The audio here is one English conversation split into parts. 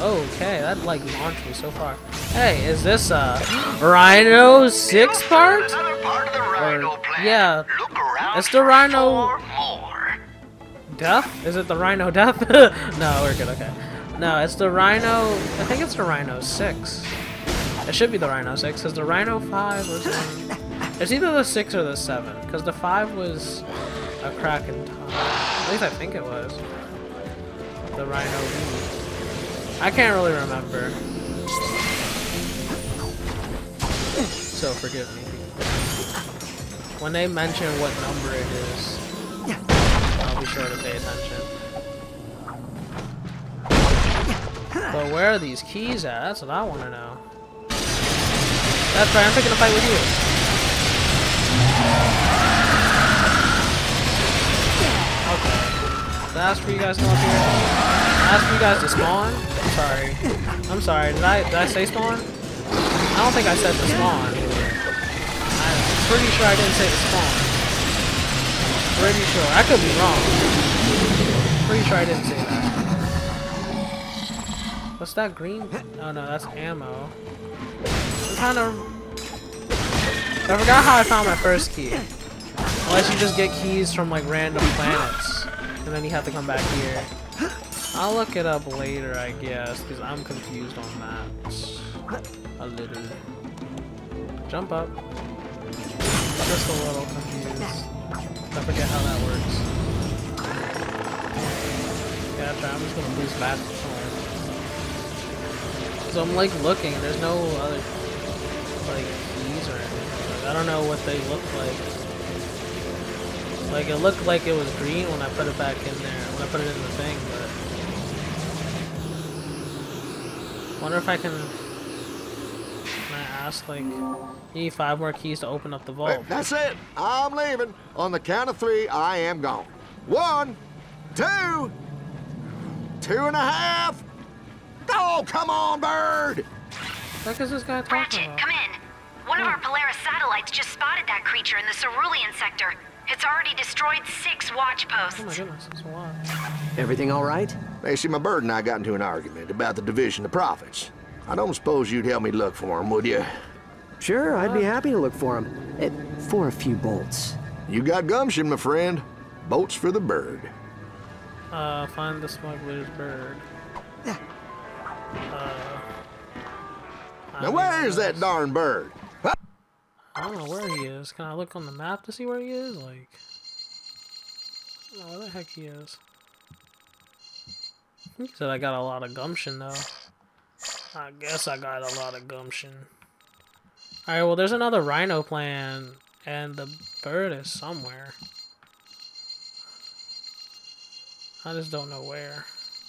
Okay, that like launched me so far. Hey, is this a Rhino 6 part? Or, yeah, it's the Rhino Death? Is it the Rhino Death? No, we're good, okay. No, it's the Rhino, I think it's the Rhino 6. It should be the Rhino 6, because the Rhino 5 was one. It's either the 6 or the 7, because the 5 was a crack in time. At least I think it was. The Rhino V. I can't really remember. So forgive me. When they mention what number it is, I'll be sure to pay attention. But where are these keys at? That's what I want to know. That's right, I'm picking a fight with you. Okay. Did I ask for you guys to come up here? Did I ask for you guys to spawn? Sorry. I'm sorry. Did I say spawn? I don't think I said to spawn. I'm pretty sure I didn't say to spawn. Pretty sure. I could be wrong. Pretty sure I didn't say that. What's that green? Oh no, that's ammo. I'm kind of... I forgot how I found my first key. Unless you just get keys from like random planets. And then you have to come back here. I'll look it up later, I guess, because I'm confused on that. A little. Jump up. Just a little confused. I forget how that works. Yeah, try. I'm just gonna boost back somewhere. So I'm like looking. There's no other like keys or anything. I don't know what they look like. Like it looked like it was green when I put it back in there. When I put it in the thing, but. Wonder if I can I ask, like, you need 5 more keys to open up the vault. That's it. I'm leaving. On the count of 3, I am gone. 1, 2, 2.5. Oh, come on, bird. What is this guy talking Ratchet, about? come in. One of our Polaris satellites just spotted that creature in the Cerulean sector. It's already destroyed 6 watch posts. Oh my goodness, that's a lot. Everything all right? Macy, my bird and I got into an argument about the division of profits. I don't suppose you'd help me look for him, would you? Sure, I'd be happy to look for him. For a few bolts. You got gumption, my friend. Bolts for the bird. Find the smuggler's bird. Now where is that darn bird? I don't know where he is. Can I look on the map to see where he is? Like, I don't know where the heck he is. He said I got a lot of gumption though. I guess I got a lot of gumption. Alright, well there's another rhino plan and the bird is somewhere. I just don't know where.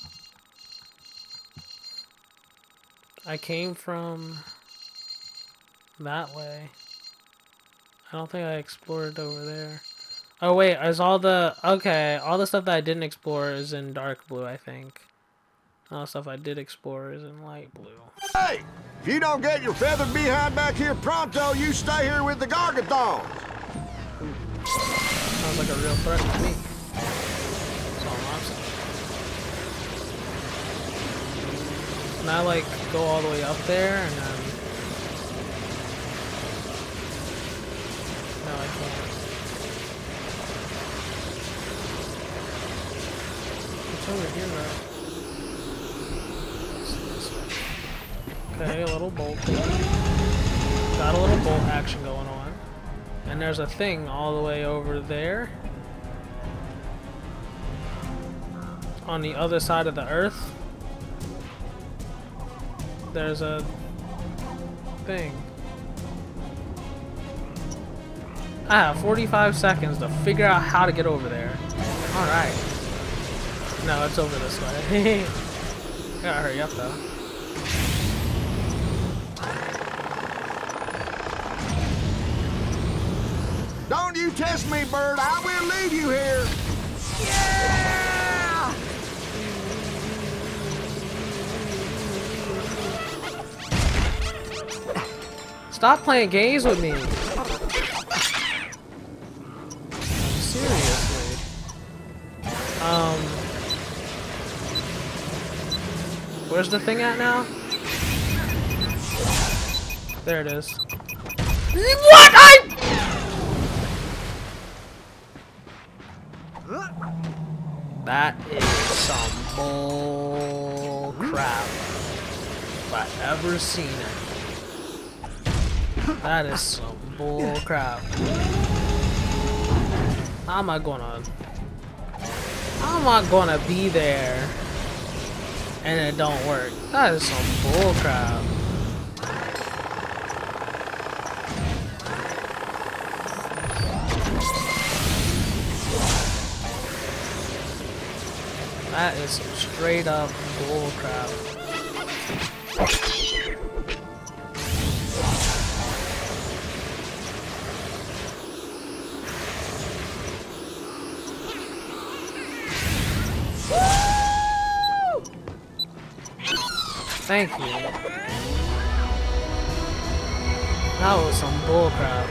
I came from that way. I don't think I explored over there. Oh wait, is all the... Okay, all the stuff that I didn't explore is in dark blue, I think. All the stuff I did explore is in light blue. Hey! If you don't get your feathered behind back here pronto, you stay here with the gargathons. Sounds like a real threat to me. That's all I'm saying. Can I, like, go all the way up there and then... No, I can't. It's over here, right? Okay, a little bolt. Got a little bolt action going on. And there's a thing all the way over there. On the other side of the earth. There's a thing. I have 45 seconds to figure out how to get over there. Alright. No, it's over this way. Gotta hurry up though. Don't you test me, bird. I will leave you here. Yeah! Stop playing games with me. Seriously. Where's the thing at now? There it is. What? That is some bull crap. If I've ever seen it. That is some bull crap. How am I gonna be there and it don't work? That is some bull crap. That is some straight up bull crap. Thank you. That was some bull crap.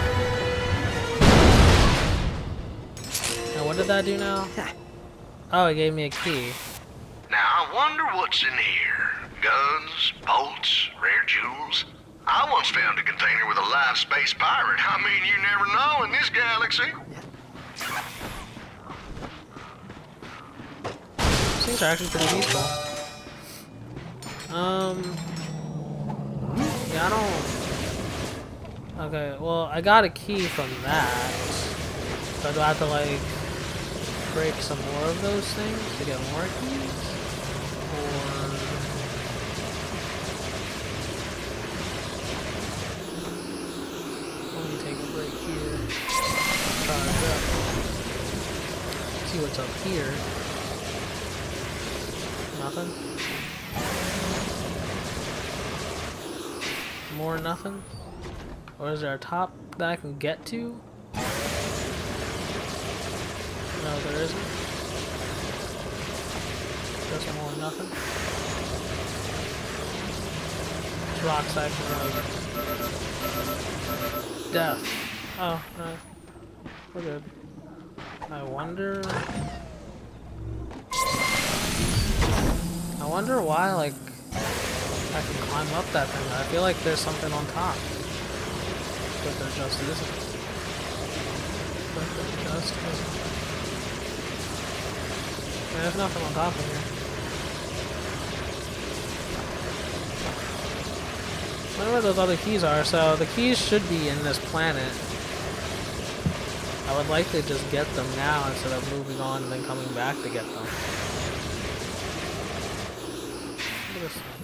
Now what did that do now? Oh, it gave me a key. Now, I wonder what's in here. Guns, bolts, rare jewels. I once found a container with a live space pirate. I mean, you never know in this galaxy. These things are actually pretty peaceful. Yeah, I don't... Okay, well, I got a key from that. So do I have to, like, break some more of those things to get more keys? Or... Let me take a break here. Try it up. See what's up here. Nothing? More nothing? Or is there a top that I can get to? No, there isn't. Just more nothing. Rocks I can run. Death. Oh, no. We're good. I wonder why, like, I can climb up that thing. I feel like there's something on top. But there just isn't. Yeah, there's nothing on top of here. I wonder where those other keys are. So the keys should be in this planet. I would like to just get them now instead of moving on and then coming back to get them. Look at this thing.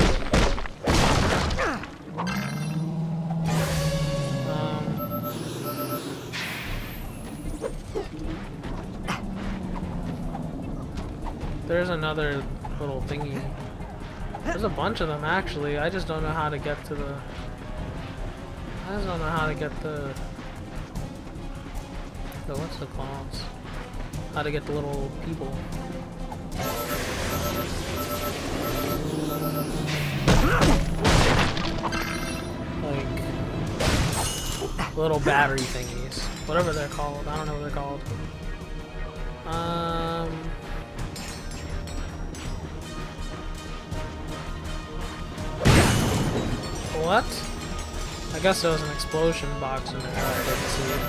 There's another little thingy. There's a bunch of them actually. I just don't know how to get to the... what's it called? How to get the little people. Like... little battery thingies. Whatever they're called. I don't know what they're called. What? I guess there was an explosion box in there. I didn't see it.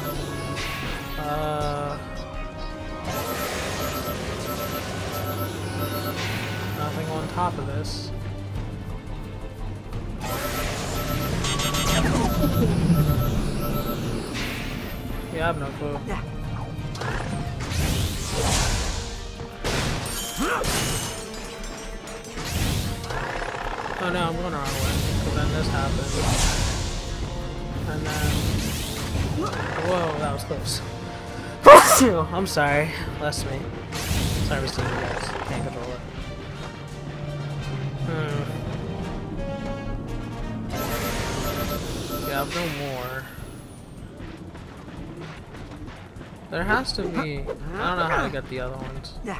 Nothing on top of this. Yeah, I have no clue. Oh no, I'm going around away. Because then this happened. And then... Whoa, that was close. I'm sorry. Bless me. Sorry for seeing you guys. Can't control it. Yeah, I've no more. There has to be... I don't know how to get the other ones. Yeah,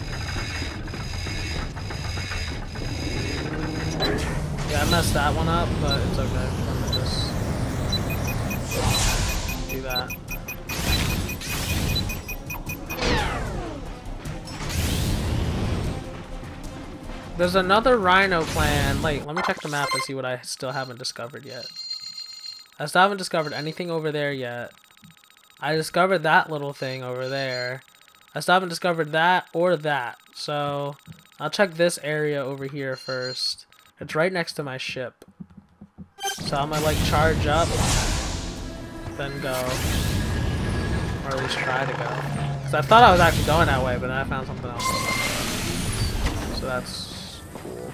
I messed that one up, but it's okay. Let me just do that. There's another rhino plant. Like, let me check the map and see what I still haven't discovered yet. I still haven't discovered anything over there yet. I discovered that little thing over there. I still haven't discovered that or that. So, I'll check this area over here first. It's right next to my ship. So I'm gonna like charge up, then go. Or at least try to go. Because I thought I was actually going that way, but then I found something else. So that's cool.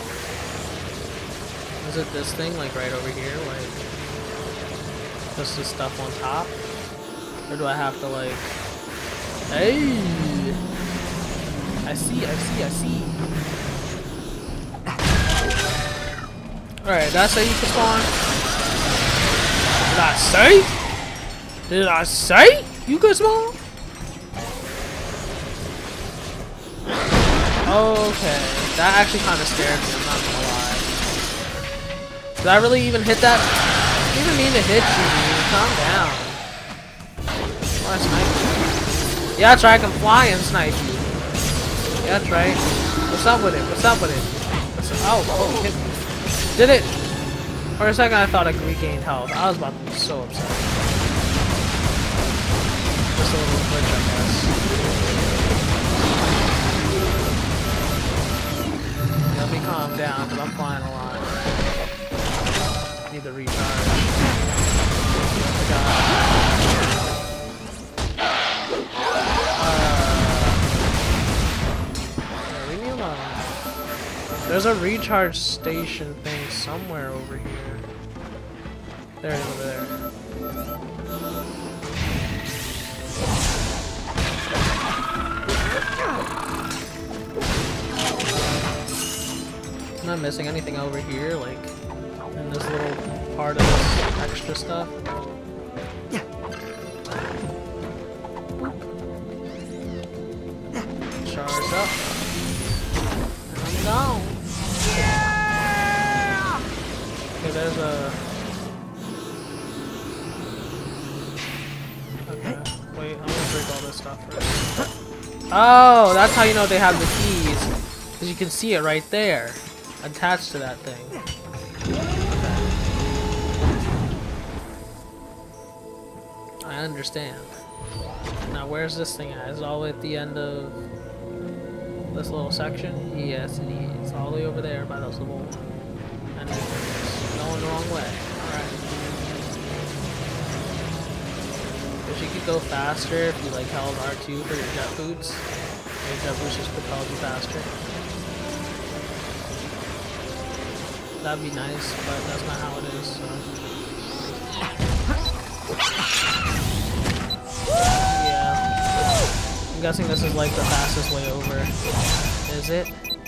Is it this thing, like right over here? Like, just this stuff on top? Or do I have to like... Hey! I see. Alright, did I say you can spawn? Did I say you could spawn? Okay, that actually kind of scared me, I'm not gonna lie. Did I really even hit that? I didn't even mean to hit you, dude. Calm down. Oh, I sniped you. Yeah, that's right, I can fly and snipe you. Yeah, that's right. What's up with it? Oh, hit me. Did it? For a second I thought I regained health. I was about to be so upset. Just a little glitch, I guess. Let me calm down, because I'm flying a lot. Need to recharge. Leave me alone. There's a recharge station thing somewhere over here. There it is over there. Am I missing anything over here, like in this little part of this extra stuff? Charge up. And I'm gone. Okay, there's a... Okay, wait, I'm gonna break all this stuff first. Oh, that's how you know they have the keys. Because you can see it right there. Attached to that thing. Okay. I understand. Now where's this thing at? Is it all the way at the end of this little section? Yes it is. All the way over there by those little enemies. Going the wrong way. Alright. Wish you could go faster if you like held R2 for your jet boots. Your jet boots just propelled you faster. That'd be nice, but that's not how it is, so. Yeah. I'm guessing this is like the fastest way over. Is it?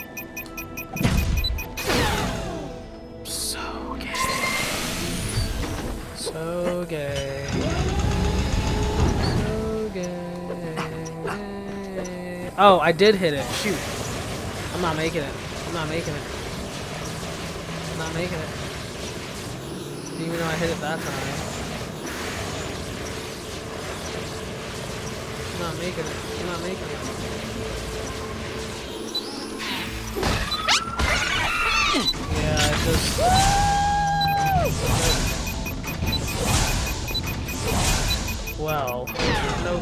So gay. So gay. So gay. Oh, I did hit it. Shoot. I'm not making it. I'm not making it. I'm not making it. Didn't even know I hit it that time. I'm not making it. I'm not making it. Yeah, I just... Well, nope.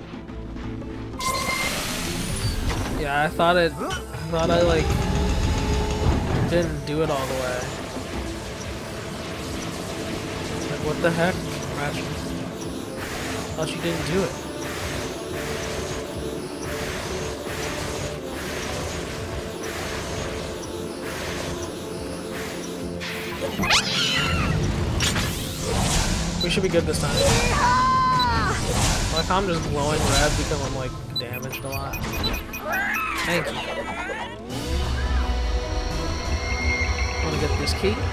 Yeah, I thought I like didn't do it all the way. Like, what the heck? Ratchet. Thought you didn't do it. We should be good this time. Like, I'm just glowing red because I'm like damaged a lot. Thank you. I want to get this key.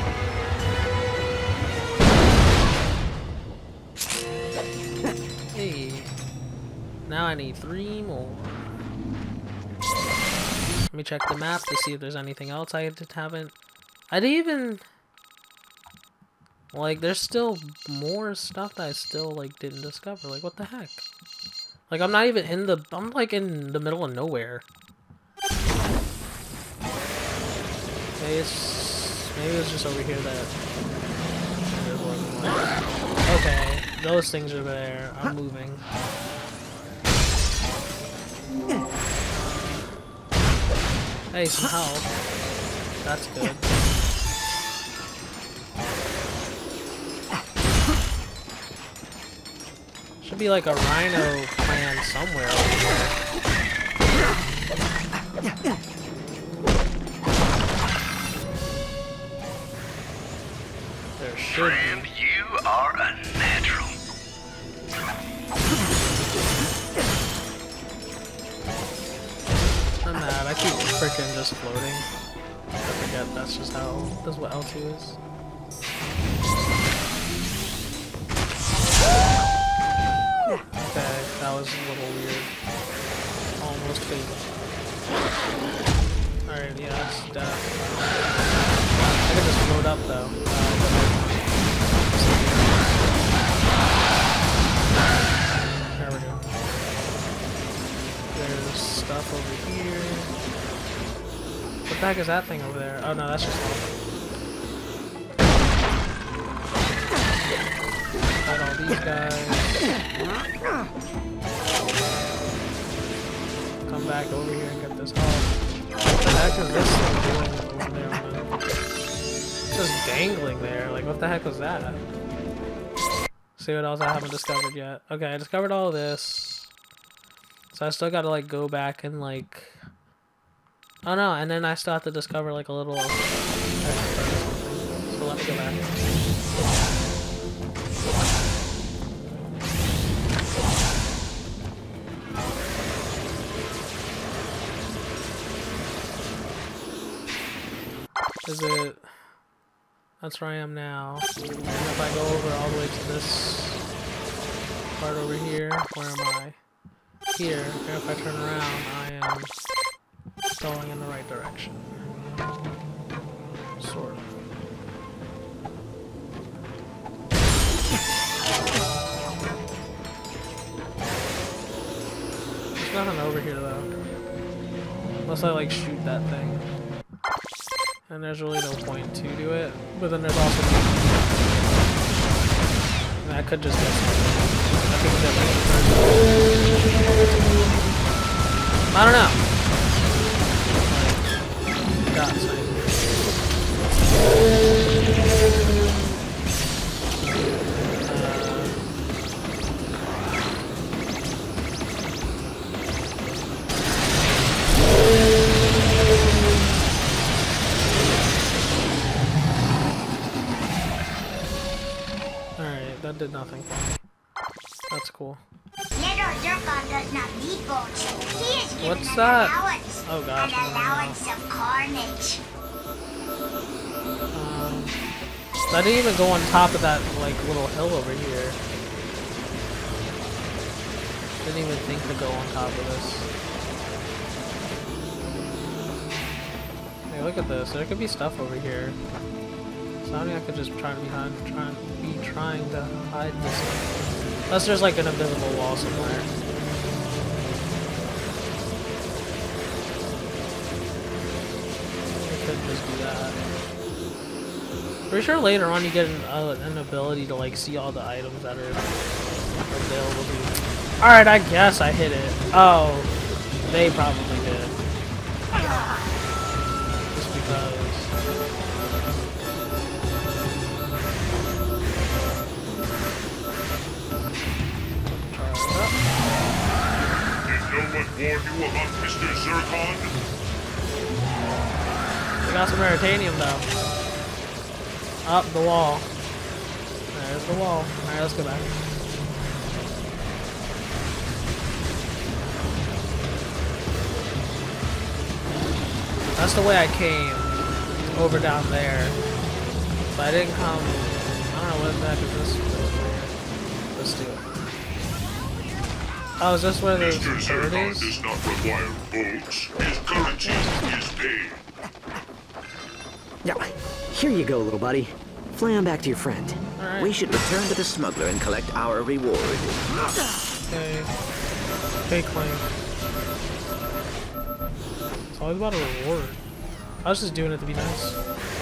Hey. Now I need 3 more. Let me check the map to see if there's anything else I haven't. I didn't even... Like, there's still more stuff that I still, like, didn't discover. Like, what the heck? Like, I'm not even in the... I'm, like, in the middle of nowhere. base. Maybe it's just over here that. Okay, those things are there. I'm moving. Hey, some health. That's good. Should be like a rhino clan somewhere over here. There should Friend, be. you are a natural. I'm mad. I keep freaking just floating. I forget that's just how. That's what L2 is. Okay, that was a little weird. Almost fatal. Alright, yeah, that's death. I can just float up though. There we go. There's stuff over here. What the heck is that thing over there? Oh no, that's just got all these guys. Come back over here and get this health. What the heck is this thing doing over there on the... It's just dangling there. Like, what the heck was that? See what else I haven't discovered yet. Okay, I discovered all this. So I still gotta, like, go back and, like... Oh no, and then I still have to discover, like, a little... So let me go back. Is it... That's where I am now. And if I go over all the way to this part over here, where am I? Here, and if I turn around, I am going in the right direction. Sort of. There's nothing over here though. Unless I like shoot that thing. And there's really no point to do it. But then there's also... And I could just get something. I could get like... I don't know. Got something. Alright, that did nothing for me. That's cool. Does not need bolts. He is given What's an that? allowance. Oh gosh. An allowance of carnage. I didn't even go on top of that like little hill over here. Didn't even think to go on top of this. Hey, look at this. There could be stuff over here. So I think I could just try to be trying to hide this. Unless there's like an invisible wall somewhere. I could just do that. Pretty sure later on you get an ability to like see all the items that are available to you. Alright, I guess I hit it. Oh, they probably did. Just because. Did no one warn you about Mr. Zircon? We got some Veritanium though. Up the wall. There's the wall. Alright, let's go back. That's the way I came. Over down there. But I didn't come. I don't know what the heck is this. Let's do it. Oh, is this where the Mr. third Zircon is? does not require bolts. His currency is paid. Now, here you go, little buddy. Fly on back to your friend. Alright. We should return to the smuggler and collect our reward. Okay. Okay, claim. It's always about a reward. I was just doing it to be nice.